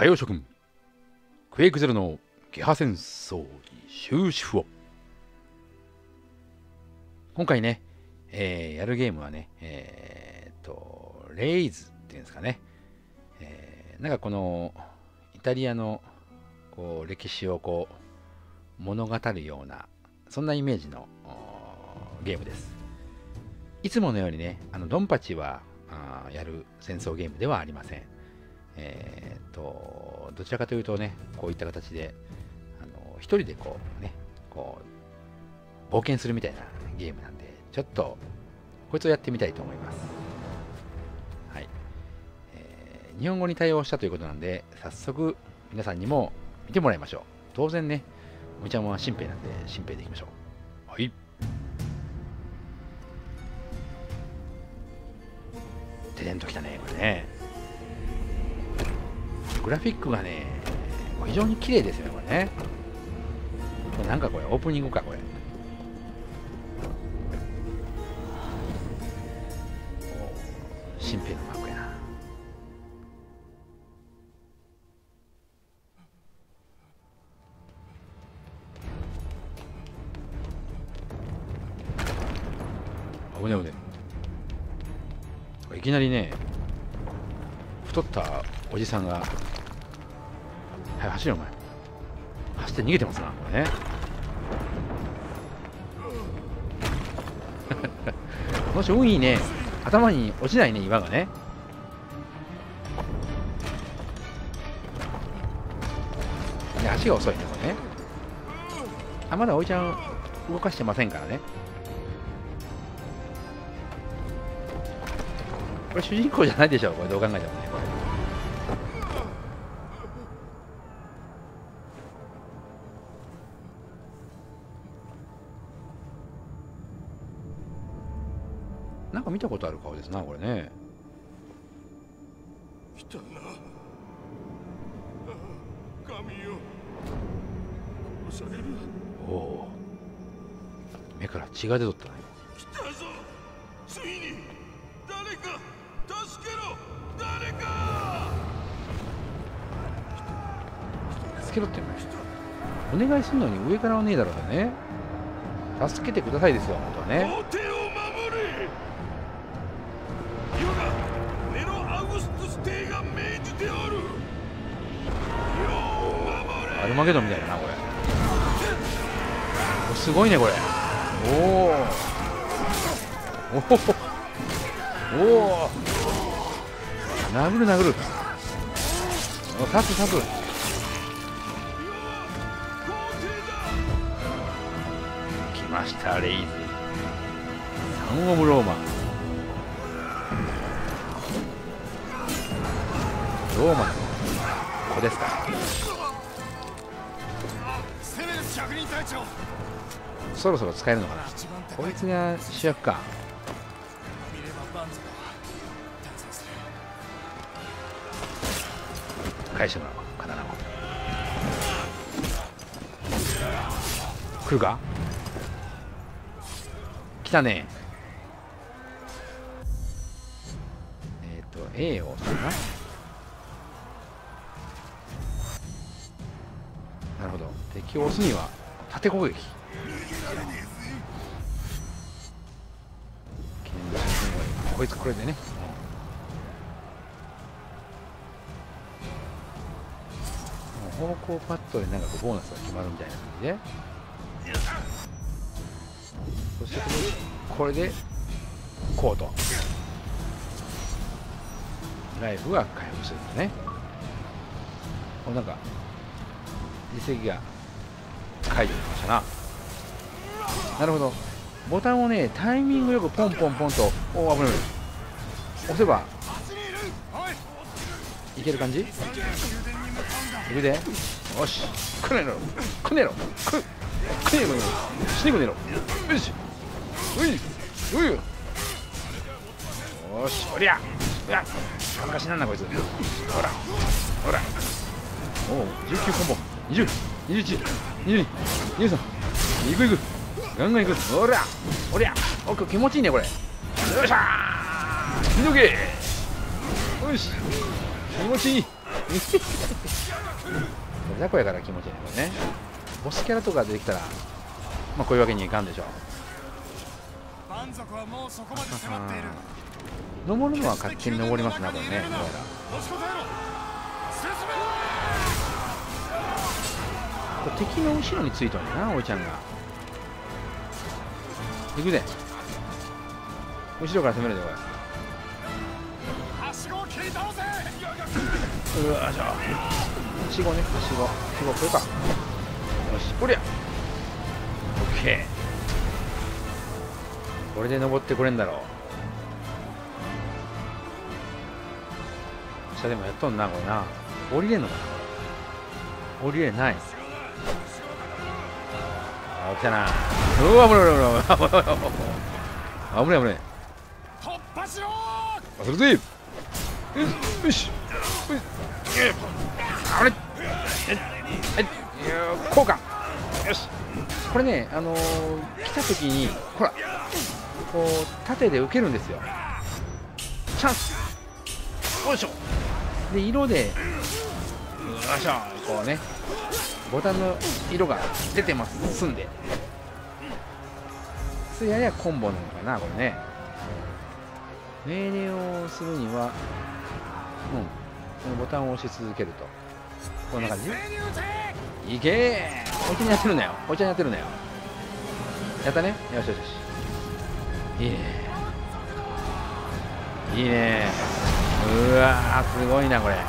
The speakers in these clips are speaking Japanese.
海洋諸君、クエイクゼロのゲハ戦争に終止符を。今回ね、やるゲームはね、レイズっていうんですかね、なんかこのイタリアのこう歴史をこう物語るような、そんなイメージのゲームです。いつものようにね、ドンパチはやる戦争ゲームではありません。どちらかというとね、こういった形で一人でこうね、こう冒険するみたいなゲームなんで、ちょっとこいつをやってみたいと思います。はい、日本語に対応したということなんで、早速皆さんにも見てもらいましょう。当然ね、むちゃもんは新兵なんで新兵でいきましょう。はい。テレンときたね、これね。グラフィックがね、非常に綺麗ですよね、これね。これなんかこれ、オープニングか、これ。新兵のマークやな。危ね危ね。いきなりね、太ったおじさんが、はい、走れお前。走って逃げてますな、これね。この人運いいね。頭に落ちないね、岩がね。で、足が遅いね、これね。あ、まだおいちゃん動かしてませんからね。これ主人公じゃないでしょ、これどう考えてもね、これ。なんか見たことある顔ですな、これね。 来たな。神よ。殺される。 おお。目から血が出とったね。 来たぞ。ついに誰か助けろ。誰か。 助けろって言うの。お願いするのに上からはねえだろうね。助けてくださいですよ、本当はね。 皇帝を守れ。ネロ・アウグストゥス帝が命じておる。 アルマゲドンみたいだな、これ。お、すごいね、これ。おお。おお。おお。殴る殴る。お、刺す刺す。来ました、レイズ。サンオブローマ。ローマの子ですか。そろそろ使えるのかな。こいつが主役か。返してもらおう、刀を。来るか。来たね。A を押すかな。なるほど。敵を押すには縦攻撃。こいつこれでね。もう方向パッドでなんかこうボーナスが決まるみたいな感じで。そしてこれでこうとライフが回復するんだね。なんか実績が解除しましたな。なるほど。ボタンをね、タイミングよくポンポンポンと、おお、危ない。押せばいける感じ。いくで。よし、くねろくねろくねろ死ねくねろ。よし、おいおい、よし、おりゃいや、かしなんなこいつ。ほらほら、おお、19コンボ、20、21、22、23、いくいく、ガンガンいく。ほらおりゃ、お気持ちいいねこれ。よっしゃー、ひどけ。よし、気持ちいい。 雑魚やから気持ちいいね、これね。ボスキャラとか出てきたら、まあこういうわけにいかんでしょう。 蛮族はもうそこまで迫っている。 登るのは勝手に登りますな、これね。どうやら持ちこたえろ。進これ敵の後ろについとんやな、おいちゃんが。行くぜ。後ろから攻めるで、これ。 め。はしごを切り倒せ。 うわーじゃあはしごね、はしごこれか。よし、こりゃオッケー。これで登ってこれんだろう。下でもやっとんな、これな。降りれんのかな、これ。降りれない。あ、来たな。うわ、危ない危ない危ない危ない危ない危ない。 突破しろ。 あ、するぜ。よし。あれ、交換。よし。これね、来た時に、ほら、こう縦で受けるんですよ。チャンス。よいしょ。で、色で、よいしょ、こうね、ボタンの色が出てますんで。ややコンボなのかな、これね。命令をするには、このボタンを押し続けると。こんな感じ。いけー。おいちゃんにやってるんだよ。おいちゃんにやってるんだよ。やったね。よしよしよし。いいね。いいね。うわー、すごいな、これ。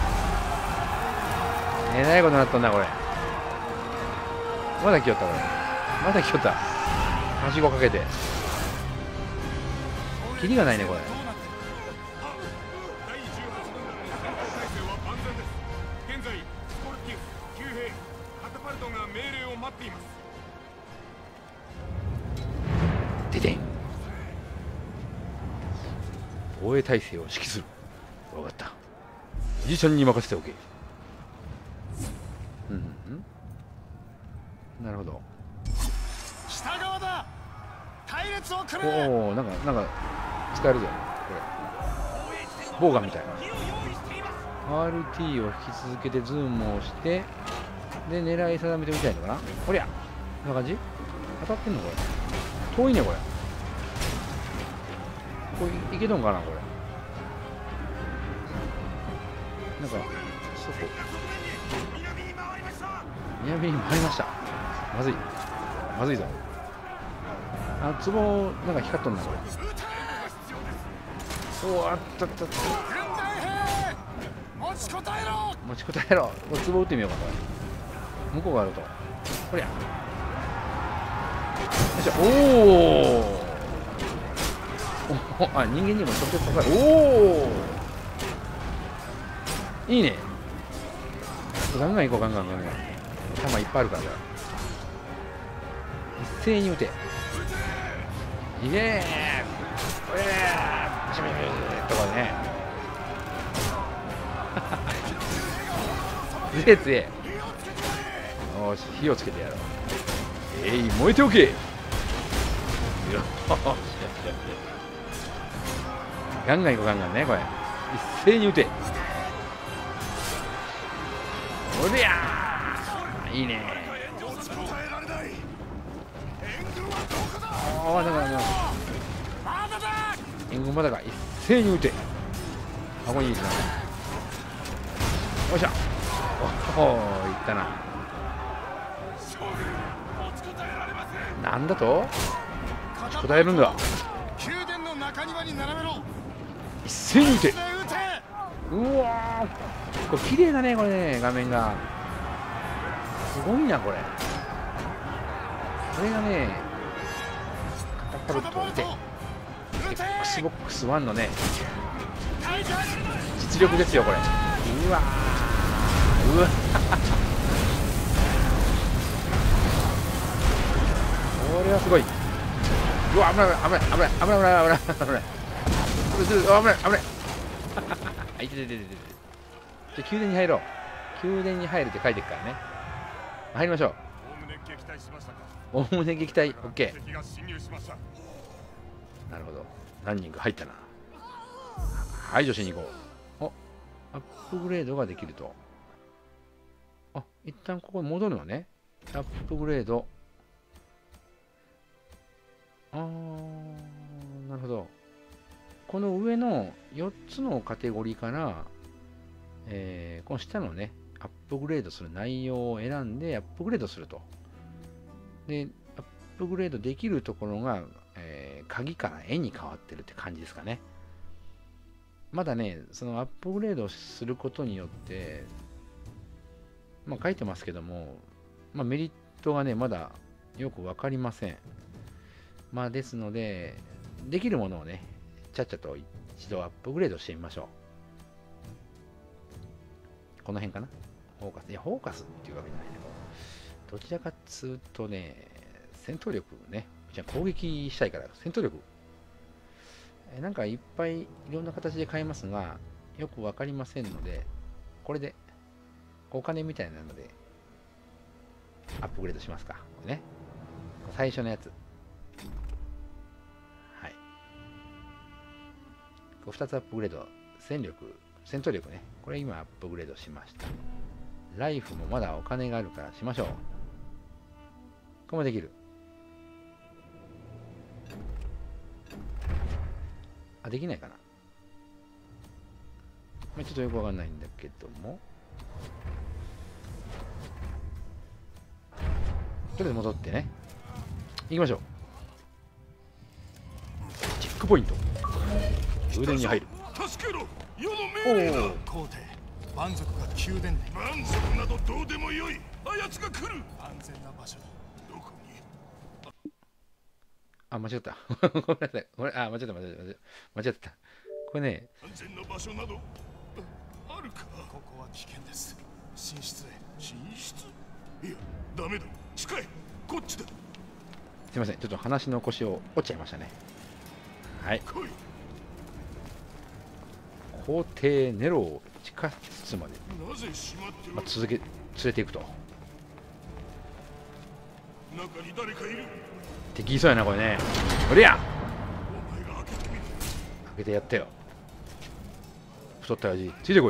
えらいことになったんだ、これ。まだ来よった、これ。まだ来よった。はしごかけて。キリがないね、これ。ででん。防衛体制を指揮する。分かった。おじいちゃんに任せておけ。なるほど。 北側だ。隊列を組め。 おお、なんか使えるぞ、これ。ボウガンみたいな。RT を引き続けてズームをして、で、狙い定めてみたいのかな。こりゃ、こんな感じ。当たってんの、これ。遠いね、これ。これいけとんかな、これ。なんか、そこ。南に回りました。まずい。まずいぞ。あ、壺、なんか光っとんな、これ。おお、あったあったあった。 持ちこたえろ。 持ちこたえろ。これ壺打ってみようか、これ。向こうがあると。こりゃ。よいしょ。おお。あ、人間にも直接刺さる。おお。いいね。ガンガン行こう、ガンガンガンガン。弾いっぱいあるから。一斉に撃て。いけー。おえー。シュシュシュとかね。強え強え。よし、火をつけてやろう。燃えておけ。よし。ガンガン行こう、ガンガンね、これ。一斉に撃て。おりゃー。いいね。ああ、だからな。援軍まだか。一斉に撃て。あ、これいいですね。よいしょ。おお、いったな。なんだと。答えるんだ。 宮殿の中庭に並べろ。 一斉に撃て。うわー、これ綺麗だね、これね、画面が。すごいな、これ。これがね、カタパルトで XBOX1 のね、実力ですよ、これ。うわー、うわこれはすごい。うわ、危ない危ない危ない危ない危ない危ない危ない危ない危ないあ、いててててて。じゃ宮殿に入ろう。宮殿に入るって書いてるからね。入りましょう。おおむね撃退。オッケー。なるほど。何人か入ったな。排除しに行こう。お、 アップグレードができると。あ、一旦ここに戻るのね。アップグレード。なるほど。この上の4つのカテゴリーから、この下のね、アップグレードする内容を選んでアップグレードすると。で、アップグレードできるところが、鍵から絵に変わってるって感じですかね。まだね、そのアップグレードすることによって、まあ書いてますけども、まあ、メリットがね、まだよく分かりません。まあですので、できるものをね、ちゃっちゃと一度アップグレードしてみましょう。この辺かな？フォーカス。いや、フォーカスっていうわけじゃないけど、どちらかっつうとね、戦闘力ね、じゃあ攻撃したいから、戦闘力。なんかいっぱいいろんな形で買えますが、よくわかりませんので、これでお金みたいなのでアップグレードしますか。これね。最初のやつ。はい。2つアップグレード。戦闘力ね。これ今アップグレードしました。ライフもまだお金があるからしましょう。これもできる。あ、できないかな。まあ、ちょっとよくわかんないんだけども。とりあえず戻ってね。行きましょう。チェックポイント。宮殿に入る。 助けろ、世の命令だ。 皇帝、蛮族が宮殿に。 蛮族などどうでもよい。あやつが来る。 安全な場所だ。 どこに？ あ、間違った。ごめんなさい。これ、あ、間違った。これね。 安全な場所などあるか？ ここは危険です。寝室へ。 寝室？いや、ダメだ。近い。こっちだ。 すいません。ちょっと話の腰を折っちゃいましたね。はい。 来い。 皇帝ネロを地下室まで、 なぜ閉まってる？ 連れていくと。 中に誰かいる。 敵いそうやな、これね。おりゃお前が開けてみる。 開けてやったよ。太った親父、ついてこい。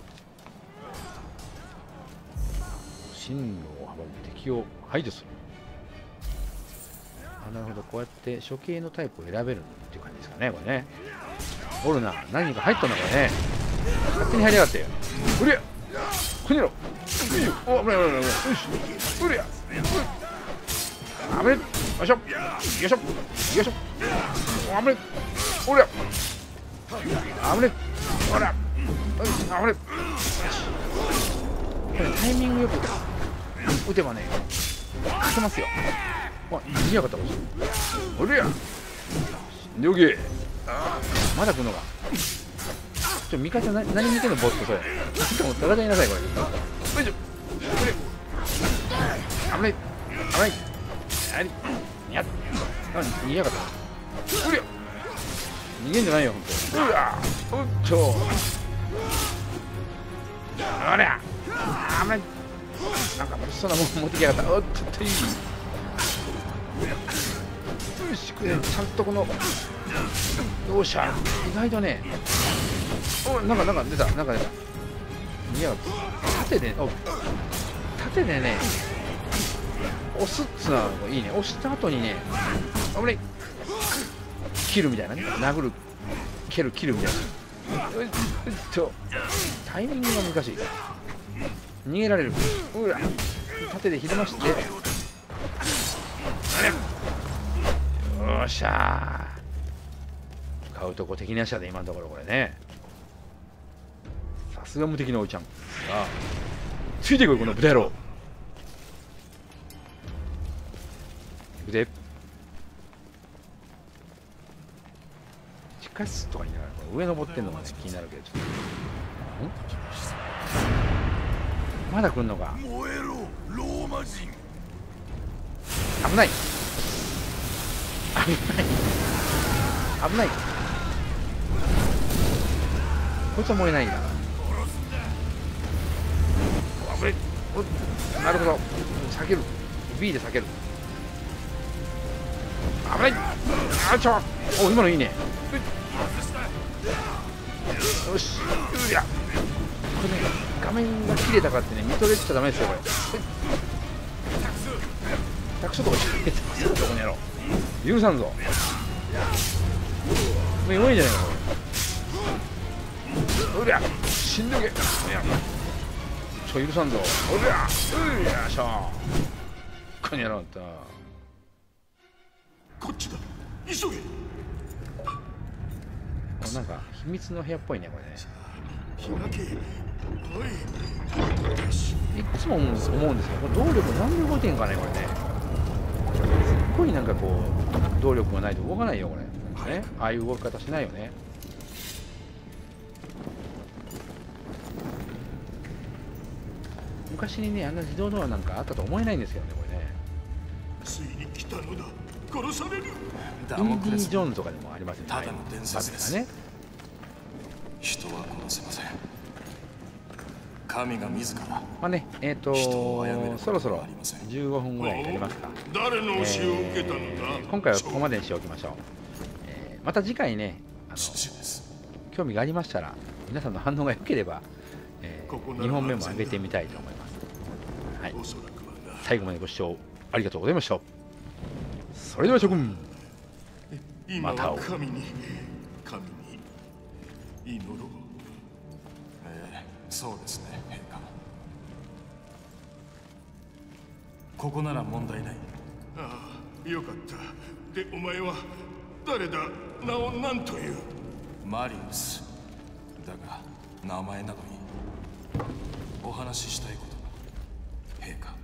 進路を阻む敵を排除する。あ、なるほど。こうやって処刑のタイプを選べるっていう感じですかね、これね。おるな。何人か入ったんだ、これね。勝手に入りやがってよ。おりゃこにろ。お、危ない危ない危ない。よし。おりゃ危ね。よいしょよいしょよいしょ。お、危ね。おりゃ危ね。ほら危ね。これタイミングよく撃てばね、勝てますよ。わ、逃げやがったかもしれない。おりゃ死んでおけ。まだ来るのか。味方何見てんの、ボットそれ。しかも戦いなさい、これ。よいしょ。危ない危ない。ありにゃっ。逃げやがった。うりゃ逃げんじゃないよ、ほんと。うわおっとありゃ危ない。なんかそんなもん持ってきやがった。おっといい。よし、これちゃんとこのよっしゃ。意外とね、お、なんか出た。逃げやがった。縦でね押すっつうのはいいね。押した後にね、危ない、切るみたいなね。殴る、蹴る、切るみたいな。タイミングが難しい。逃げられる。うわ、縦でひれまして、よっしゃー。買うとこ敵なしだで、今のところこれね。さすが無敵のおいちゃん。さあついてこい、この豚野郎。行くで。地下室とかになる。上登ってんのがね、気になるけど、ちょっと。まだ来んのか。 燃えろ、ローマ人。 危ない。危ない。こいつは燃えないんだ。危ない。お、なるほど。避ける。B で避ける。危ない。あちょ。お、今のいいね。よし。うりゃ。 これね、画面が綺麗だからってね、見とれちゃダメですよ、これ。100所とかしてますよ、どこにやろう。許さんぞ。もう弱いんじゃないか、これ。うりゃ、死んでけ。許さんぞ。うりゃ、うりゃしょ。ここにやろうと。 こっちだ。急げ。 なんか秘密の部屋っぽいね、これね。 開け。おい。 いつも思うんですけど、これ動力なんで動いてんかね、これね。すっごいなんかこう動力がないと動かないよ、これ。ね、ああいう動き方しないよね。昔にね、あんな自動ドアなんかあったと思えないんですけどね、これね。 ついに来たのだ。殺される。 インディ・ジョーンズとかでもありますよね。 ただの伝説ですね。 人は殺せません。神が自ら。 まあね、そろそろ15分ぐらいになりますか。 誰の教えを受けたのだ。 今回はここまでにしておきましょう。また次回ね、興味がありましたら、皆さんの反応が良ければ、2本目も上げてみたいと思います。はい、最後までご視聴ありがとうございました。それでは諸君、また会おう。 神に祈ろう。 そうですね、陛下。ここなら問題ない。 ああ、よかった。で、お前は誰だ。名を何という。 マリウス。だが名前などにお話ししたいことが、陛下。